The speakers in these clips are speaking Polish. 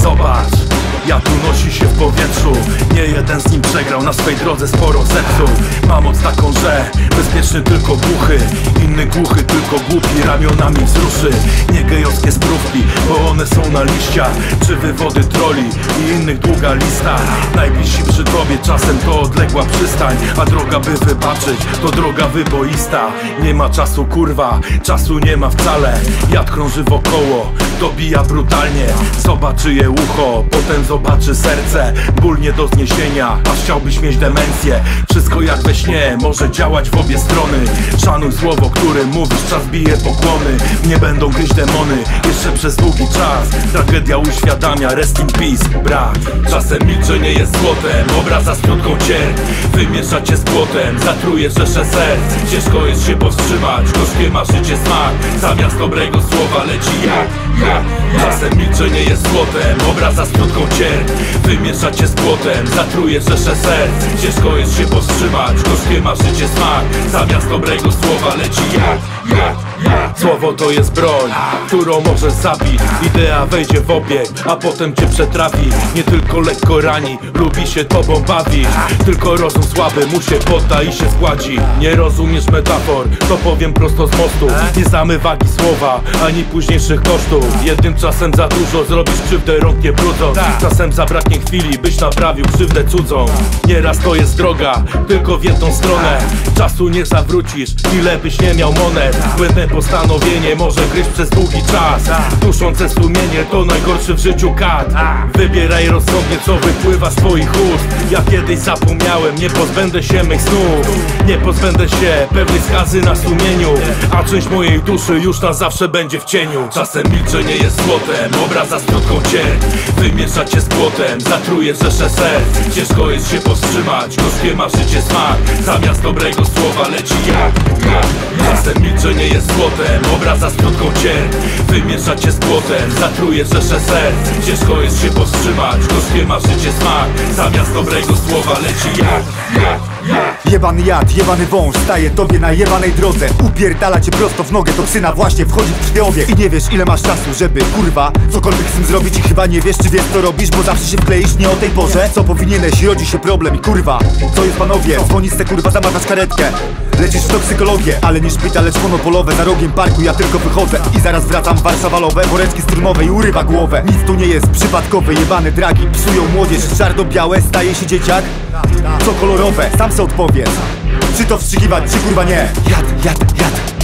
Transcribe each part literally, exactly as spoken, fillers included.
Zobacz, ja tu nosi się w powietrzu. Nie jeden z nim przegrał, na swej drodze sporo zepsuł. Mam moc taką, że bezpieczny tylko głuchy, inny głuchy tylko głupi ramionami wzruszy. Nie gejowskie sprówki, bo one są na liściach, czy wywody troli i innych długa lista. Najbliżsi przy tobie czasem to odległa przystań, a droga by wybaczyć to droga wyboista. Nie ma czasu kurwa, czasu nie ma wcale. Jad krąży wokoło, dobija brutalnie. Zobaczy je ucho, potem zobaczy serce. Ból nie do zniesienia, aż chciałbyś mieć demencję. Wszystko jak we śnie, może działać w obie strony. Szanuj słowo, którym mówisz, czas bije pokłony. Nie będą gryźć demony, jeszcze przez długi czas. Tragedia uświadamia, rest in peace, brak. Czasem milczenie jest złotem, obraza z krótką cierń. Wymiesza cię z błotem, zatruje rzesze serc. Ciężko jest się powstrzymać, gorzkie ma życie smak. Zamiast dobrego słowa leci jak, jak, jak. Czasem milczenie jest złotem, obraza z krótką cierń. Wymiesza cię z błotem, zatruje rzesze serc. Ciężko jest się powstrzymać, gorzkie ma życie smak. Zamiast dobrego słowa leci jak, jak, jak. Słowo to jest broń, którą możesz zabić. Idea wejdzie w obieg, a potem cię przetrawi. Nie tylko lekko rani, lubi się tobą bawić. Tylko rozum słaby mu się podda i się zgładzi. Nie rozumiesz metafor, to powiem prosto z mostu. Nie znamy wagi słowa, ani późniejszych kosztów. Jednym czasem za dużo zrobisz krzywdę, rąk nie brudzą. Czasem zabraknie chwili, byś naprawił krzywdę cudzą. Nieraz to jest droga, tylko w jedną stronę. Czasu nie zawrócisz, ile byś nie miał monet. Błędne postanowienie może gryźć przez długi czas. Duszące sumienie to najgorszy w życiu kat. Wybieraj rozsądnie, co wypływa z twoich ust. Ja kiedyś zapomniałem, nie pozbędę się mych snów. Nie pozbędę się pewnej skazy na sumieniu, a część mojej duszy już na zawsze będzie w cieniu. Czasem milczenie jest złotem, obraza z krótką cierń. Wymiesza cię z błotem, zatruje rzesze serc. Ciężko jest się powstrzymać, gorzkie ma życie smak. Zamiast dobrego słowa leci jak, jak, jak. Czasem milczenie jest złotem, obraza z krótką cierń. Wymiesza cię z błotem, zatruje rzesze serc. Ciężko jest się powstrzymać, gorzkie ma życie smak. Zamiast dobrego słowa leci jak, jak, jak. Jebany jad, jebany wąż, staje tobie na jebanej drodze. Upierdala cię prosto w nogę, toksyna właśnie wchodzi w krwiobieg. I nie wiesz ile masz czasu, żeby kurwa cokolwiek z tym zrobić. I chyba nie wiesz czy wiesz co robisz, bo zawsze się wkleisz nie o tej porze. Co powinieneś, rodzi się problem i kurwa, co jest panowie? Dzwonisz se kurwa, zamatasz karetkę. Lecisz w toksykologię, ale nie szpital, lecz monopolowe. Za rogiem parku ja tylko wychodzę i zaraz wracam w warszawalowe. Woreczki strummowe i urywa głowę. Nic tu nie jest przypadkowe, jebane dragi psują młodzież. Czarno-białe staje się dzieciak, co kolorowe, sam se odpowiedz. Czy to wstrzykiwać, czy kurwa nie? Jad, jad, jad.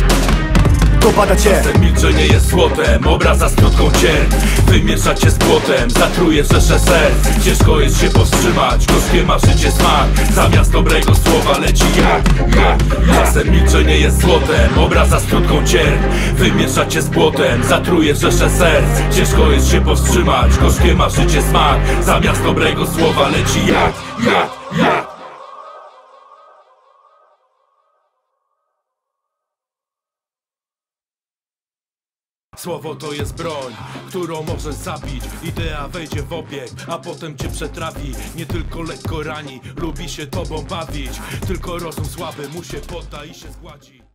Dopada cię. Czasem milczenie jest złotem, obraza z krótką cierń. Wymiesza cię z błotem, zatruje rzesze serc. Ciężko jest się powstrzymać, gorzkie ma życie smak. Zamiast dobrego słowa leci jak, jak, jak. Czasem milczenie jest złotem, obraza z krótką cierń. Wymiesza cię z błotem, zatruje rzesze serc. Ciężko jest się powstrzymać, gorzkie ma życie smak. Zamiast dobrego słowa leci jak, jak, jak. Słowo to jest broń, którą możesz zabić. Idea wejdzie w obieg, a potem cię przetrawi. Nie tylko lekko rani, lubi się tobą bawić. Tylko rozum słaby mu się podda i się zgładzi.